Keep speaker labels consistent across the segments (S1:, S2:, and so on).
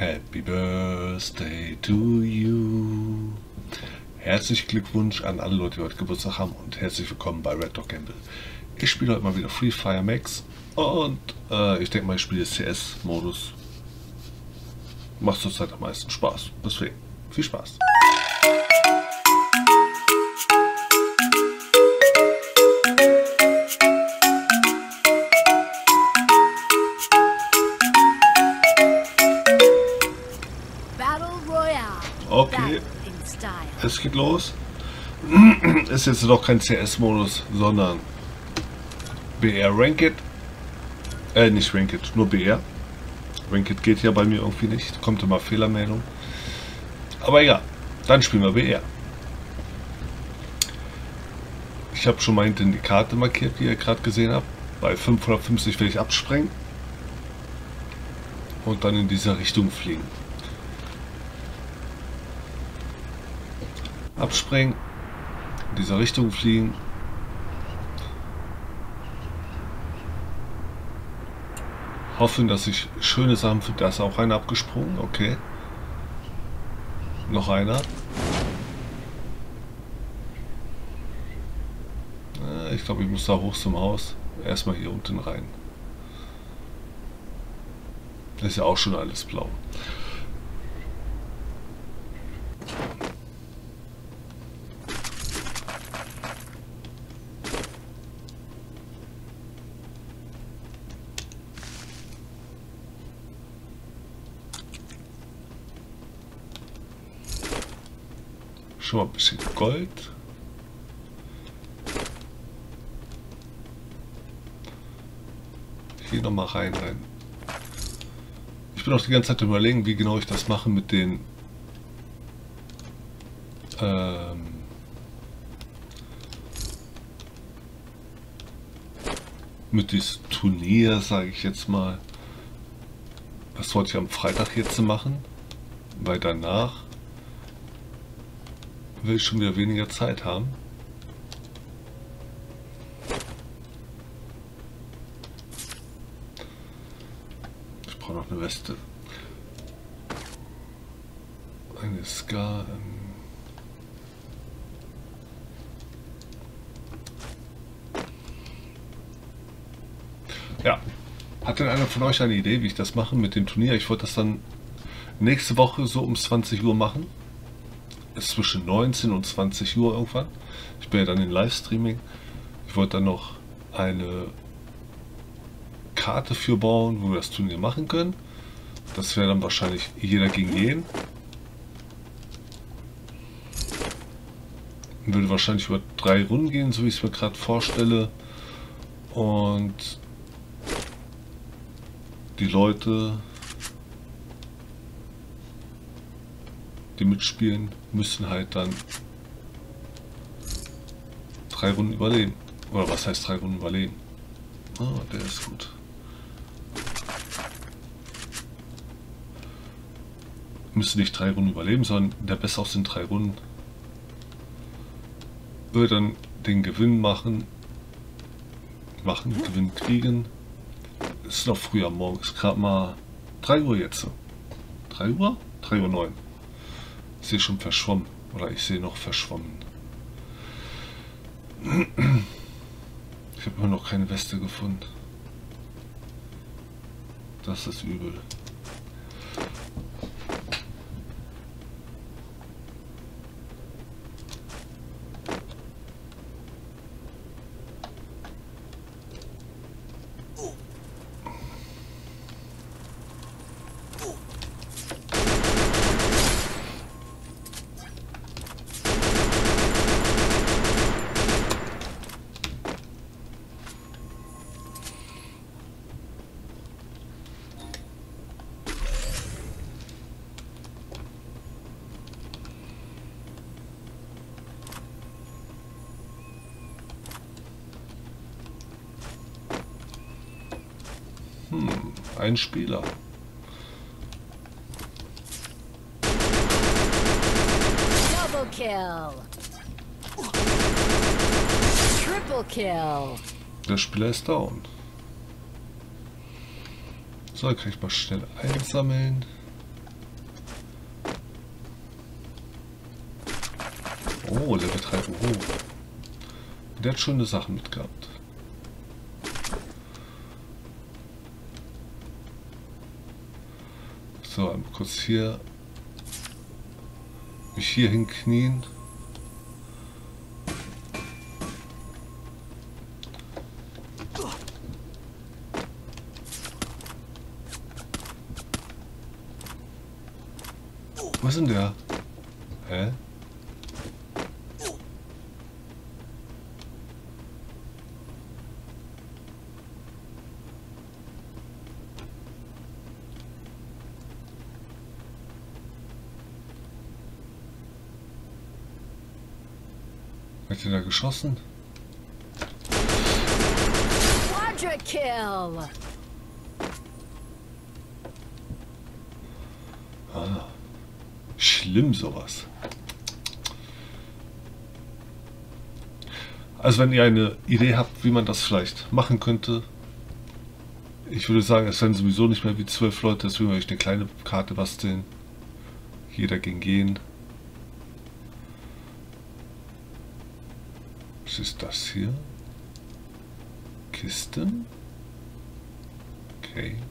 S1: Happy Birthday to you. Herzlichen Glückwunsch an alle Leute, die heute Geburtstag haben und herzlich willkommen bei Red Dog Gamble. Ich spiele heute mal wieder Free Fire Max und ich denke mal, ich spiele CS-Modus. Macht zurzeit am meisten Spaß. Deswegen viel Spaß. Okay, es geht los. Ist jetzt doch kein CS-Modus, sondern BR Ranked. Nicht Ranked, nur BR. Ranked geht ja bei mir irgendwie nicht. Kommt immer Fehlermeldung. Aber ja, dann spielen wir BR. Ich habe schon mal hinten die Karte markiert, wie ihr gerade gesehen habt. Bei 550 will ich abspringen. Und dann in dieser Richtung fliegen. Abspringen, in dieser Richtung fliegen. Hoffen, dass ich schöne Sachen finde. Da ist auch einer abgesprungen, okay. Noch einer. Ich glaube, ich muss da hoch zum Haus. Erstmal hier unten rein. Das ist ja auch schon alles blau. Schon mal ein bisschen Gold. Hier nochmal rein. Ich bin auch die ganze Zeit überlegen, wie genau ich das mache mit den mit diesem Turnier, sage ich jetzt mal. Das wollte ich am Freitag jetzt machen, weil danach will ich schon wieder weniger Zeit haben. Ich brauche noch eine Weste. Eine Ska. Ja. Hat denn einer von euch eine Idee, wie ich das mache mit dem Turnier? Ich wollte das dann nächste Woche so um 20 Uhr machen. Ist zwischen 19 und 20 Uhr irgendwann. Ich bin ja dann in Livestreaming. Ich wollte dann noch eine Karte für bauen, wo wir das Turnier machen können. Das wäre dann wahrscheinlich jeder gegen jeden. Würde wahrscheinlich über 3 Runden gehen, so wie ich es mir gerade vorstelle. Und die Leute, die mitspielen, müssen halt dann 3 Runden überleben. Oder was heißt 3 Runden überleben? Ah, der ist gut. Müssen nicht 3 Runden überleben, sondern der Beste aus den 3 Runden will dann den Gewinn Gewinn kriegen. Es ist noch früh am Morgen, ist gerade mal 3 Uhr jetzt. 3 Uhr? 3:09 Uhr. Ich sehe schon verschwommen. Oder ich sehe noch verschwommen. Ich habe immer noch keine Weste gefunden. Das ist übel. Ein Spieler.
S2: Double kill. Triple kill.
S1: Der Spieler ist down. So, kann ich mal schnell einsammeln. Oh, Level 3. Oh. Der hat schöne Sachen mitgehabt. So, einmal kurz hier. Mich hier hinknien. Was ist denn der? Hä? Hat der da geschossen?
S2: Quadra kill.
S1: Ah, schlimm sowas. Also wenn ihr eine Idee habt, wie man das vielleicht machen könnte, ich würde sagen, es werden sowieso nicht mehr wie 12 Leute, deswegen würde ich eine kleine Karte basteln. Jeder gegen jeden. Was ist das hier? Kisten? Okay.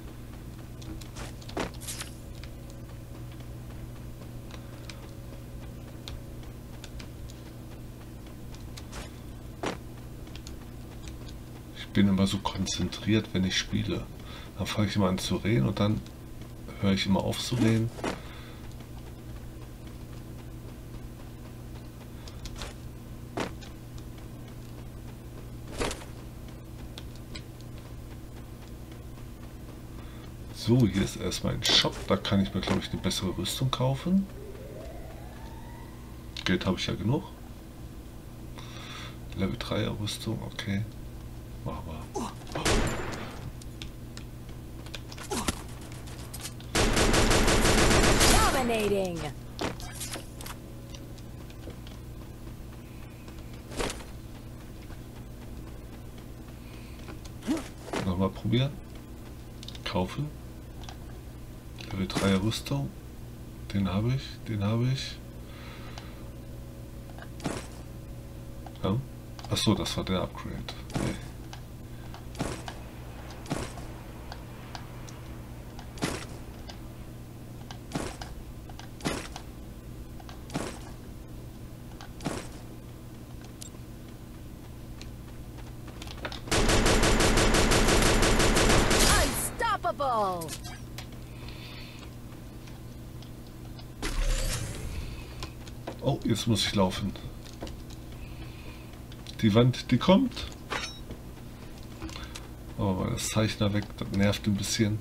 S1: Ich bin immer so konzentriert, wenn ich spiele. Dann fange ich immer an zu reden und dann höre ich immer auf zu reden. So, hier ist erstmal ein Shop. Da kann ich mir, glaube ich, eine bessere Rüstung kaufen. Geld habe ich ja genug. Level 3er Rüstung, okay. Machen wir.
S2: Dominating.
S1: Nochmal probieren. Kaufen. Level 3er Rüstung. Den habe ich. Den habe ich. Ja. Achso, das war der Upgrade. Nee.
S2: Unstoppable.
S1: Oh, jetzt muss ich laufen. Die Wand, die kommt. Oh, mal das Zeichner weg, das nervt ein bisschen.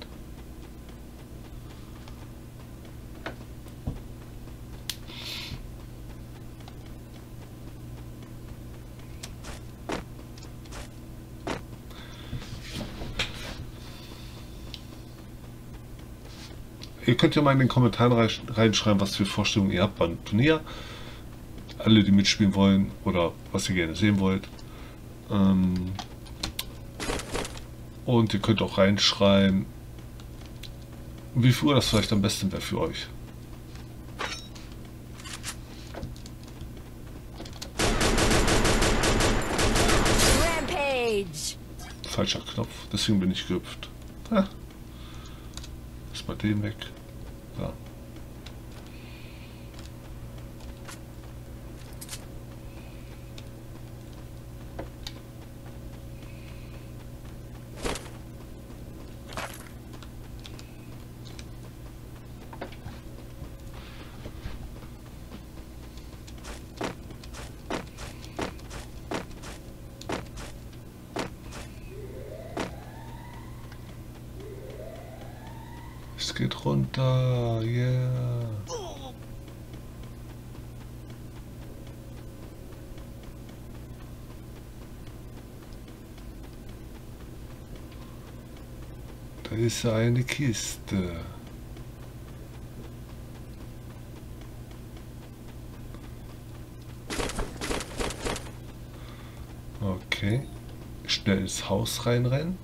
S1: Ihr könnt ja mal in den Kommentaren reinschreiben, was für Vorstellungen ihr habt beim Turnier. Alle, die mitspielen wollen oder was ihr gerne sehen wollt. Und ihr könnt auch reinschreiben, wie viel Uhr das vielleicht am besten wäre für euch.
S2: Rampage.
S1: Falscher Knopf, deswegen bin ich gehüpft. Ah. Ist bei dem weg. Ja. Es geht runter, yeah. Da ist eine Kiste. Okay. Schnell ins Haus reinrennen.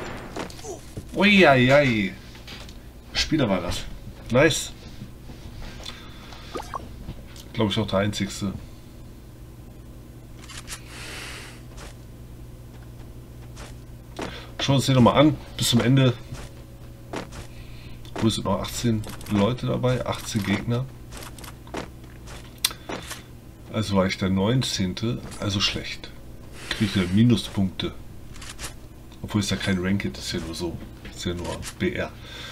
S1: Uiuiui. Spieler war das. Nice. Glaube ich auch der einzigste. Schauen wir uns den nochmal an, bis zum Ende. Wo sind noch 18 Leute dabei, 18 Gegner. Also war ich der 19. Also schlecht. Kriege ich wieder Minuspunkte. Obwohl es ja kein Ranked ist, ja nur so. Ist ja nur BR.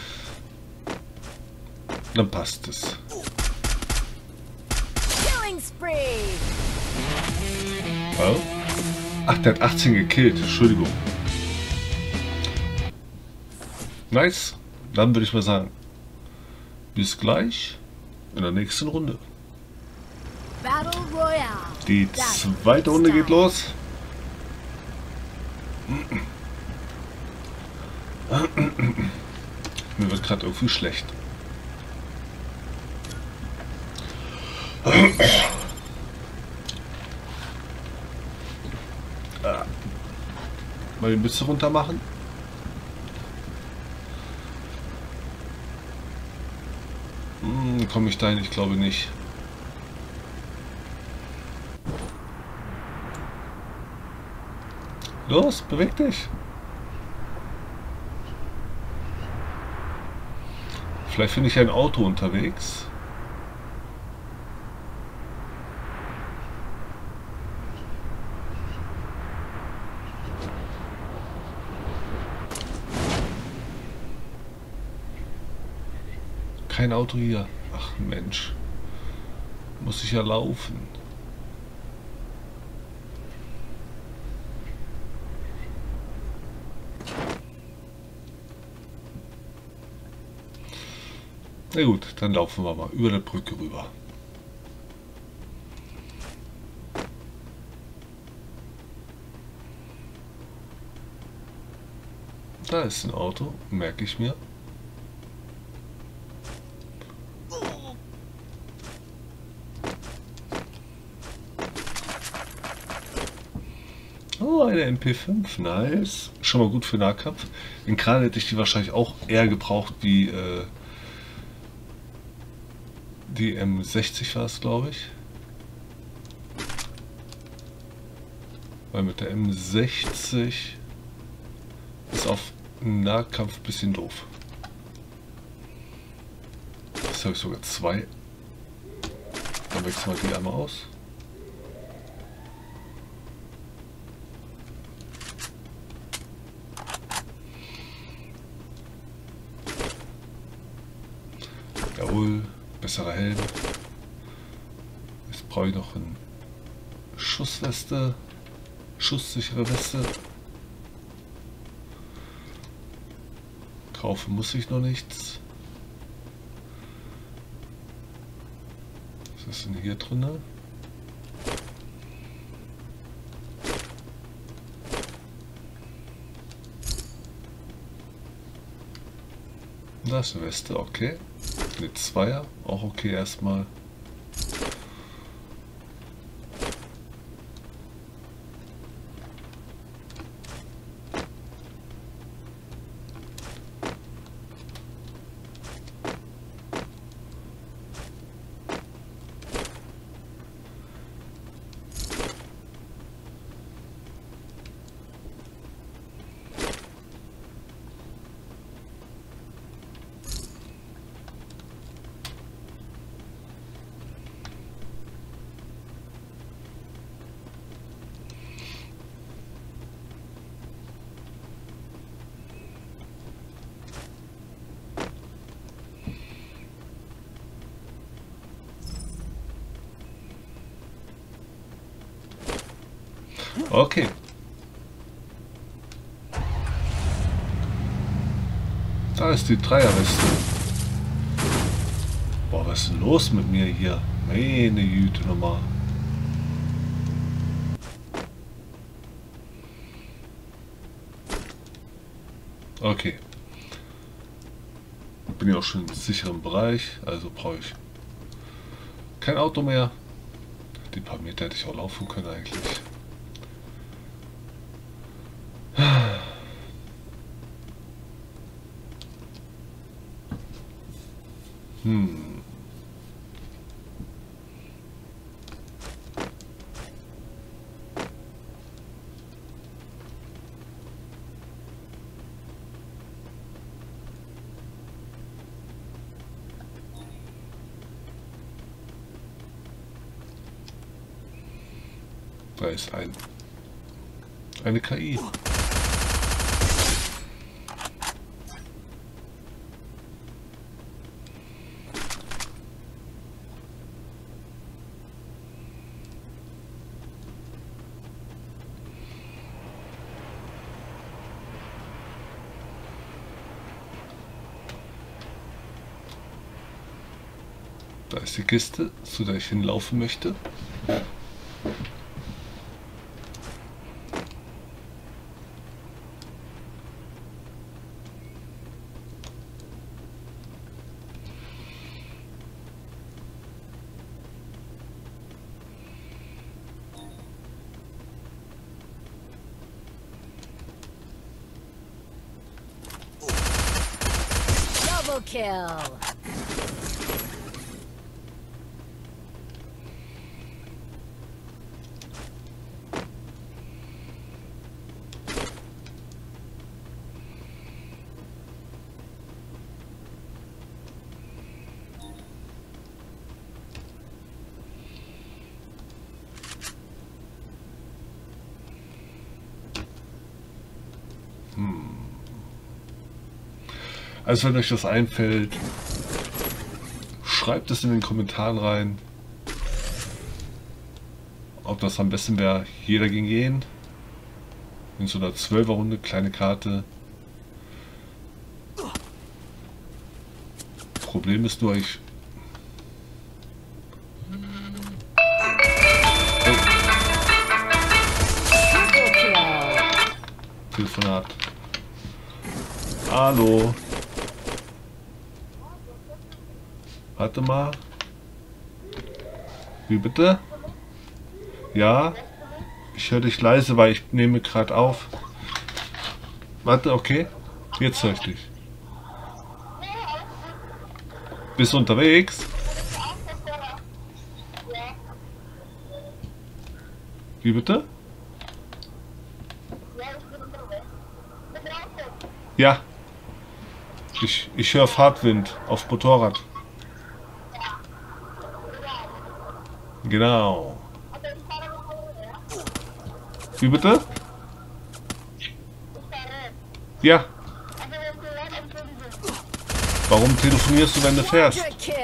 S1: Dann passt es.
S2: Killing spree.
S1: Oh. Ach, der hat 18 gekillt. Entschuldigung. Nice. Dann würde ich mal sagen, bis gleich in der nächsten Runde.
S2: Battle Royale.
S1: Die zweite Runde geht los. Mir wird gerade irgendwie schlecht. Mal die Mütze runter machen. Komme ich dahin? Ich glaube nicht. Los, beweg dich. Vielleicht finde ich ein Auto unterwegs. Kein Auto hier. Ach Mensch. Muss ich ja laufen. Na gut, dann laufen wir mal über der Brücke rüber. Da ist ein Auto, merke ich mir. Oh, eine MP5, nice. Schon mal gut für Nahkampf. In Kran hätte ich die wahrscheinlich auch eher gebraucht wie die M60 war es, glaube ich. Weil mit der M60 ist auf Nahkampf ein bisschen doof. Jetzt habe ich sogar zwei. Dann wechseln wir die einmal aus. Jawohl, besserer Helm. Jetzt brauche ich noch eine Schussweste, schusssichere Weste. Kaufen muss ich noch nichts. Was ist denn hier drin? Da ist eine Weste, okay. Eine Zweier, auch okay erstmal. Okay. Da ist die Dreierweste. Boah, was ist denn los mit mir hier? Meine Güte nochmal. Okay. Bin ja auch schon im sicheren Bereich, also brauche ich kein Auto mehr. Die paar Meter hätte ich auch laufen können eigentlich. Da ist eine KI. Da ist die Kiste, zu der ich hinlaufen möchte.
S2: Double kill.
S1: Also wenn euch das einfällt, schreibt es in den Kommentaren rein, ob das am besten wäre, jeder gegen jeden, in so einer 12er Runde, kleine Karte. Problem ist nur, Telefonat. Hallo. Warte mal. Wie bitte? Ja? Ich höre dich leise, weil ich nehme gerade auf. Warte, okay. Jetzt höre ich dich. Bist du unterwegs? Wie bitte? Ja. Ich höre Fahrtwind auf Motorrad. Genau. Wie bitte? Ja. Warum telefonierst du, wenn du fährst?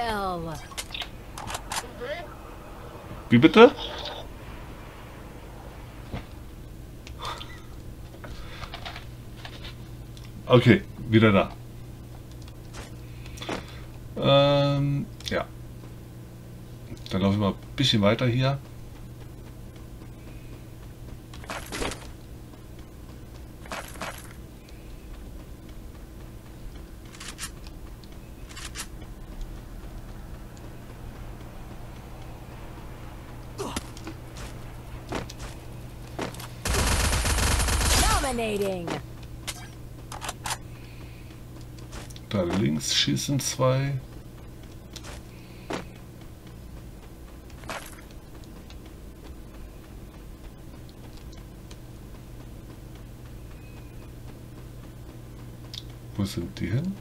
S1: Wie bitte? Okay, wieder da. Ja. Dann laufe ich mal ein bisschen weiter hier.
S2: Dominating.
S1: Da links schießen zwei. Wo sind die hin?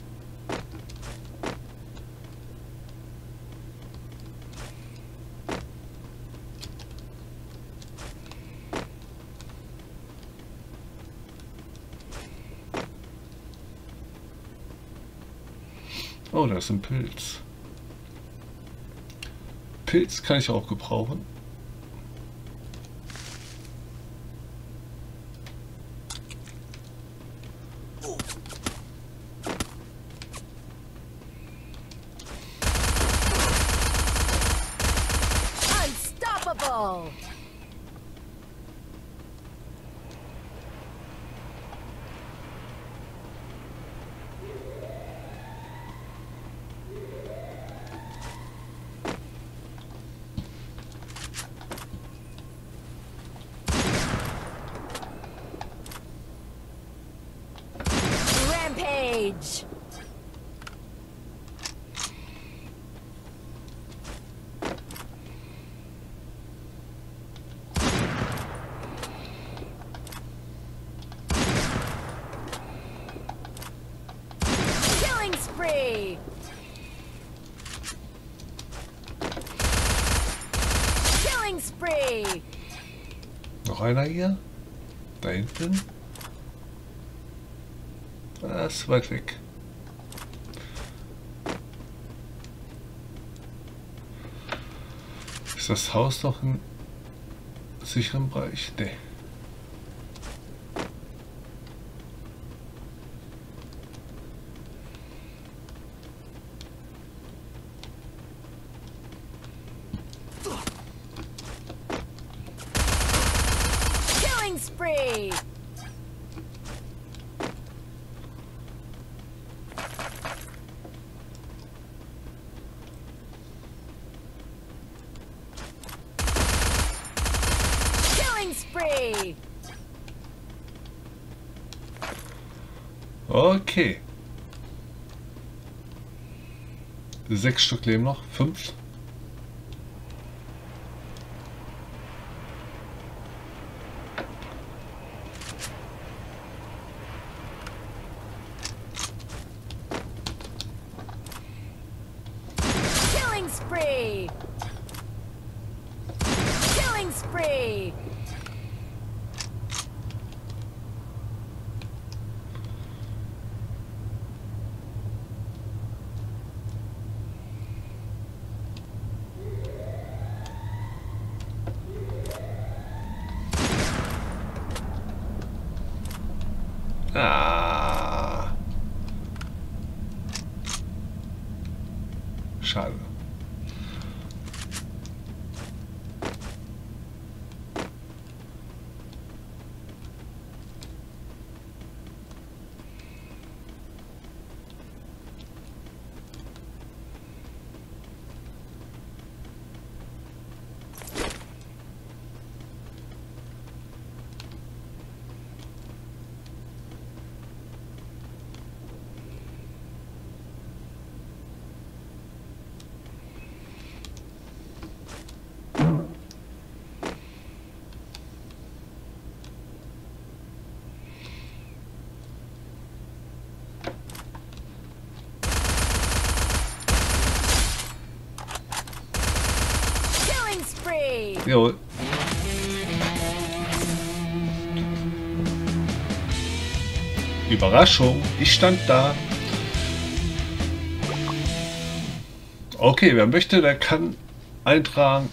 S1: Oh, da ist ein Pilz. Pilz kann ich auch gebrauchen.
S2: Unstoppable. Rampage. Killing spree. Killing spree.
S1: noch einer hier? Da hinten? Das ist weit weg. Ist das Haus noch im sicheren Bereich? Nee.
S2: Killing spree. Killing spree.
S1: Okay. 6 Stück leben noch. 5.
S2: Killing spree. Killing spree.
S1: Ah. Schade.
S2: Killing spree.
S1: Jawohl. Überraschung, ich stand da. Okay, wer möchte, der kann eintragen,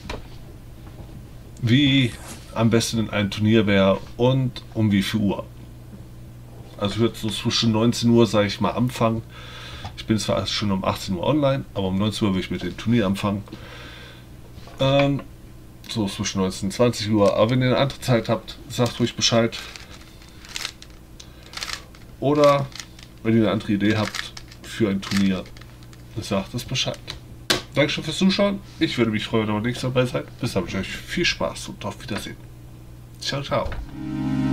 S1: wie am besten in ein Turnier wäre und um wie viel Uhr. Also ich würde so zwischen 19 Uhr, sage ich mal, anfangen. Ich bin zwar schon um 18 Uhr online, aber um 19 Uhr will ich mit dem Turnier anfangen. So zwischen 19 und 20 Uhr. Aber wenn ihr eine andere Zeit habt, sagt ruhig Bescheid. Oder wenn ihr eine andere Idee habt für ein Turnier, sagt es Bescheid. Dankeschön fürs Zuschauen. Ich würde mich freuen, wenn ihr nächstes Mal dabei seid. Bis dann wünsche ich euch viel Spaß und auf Wiedersehen. Ciao, ciao.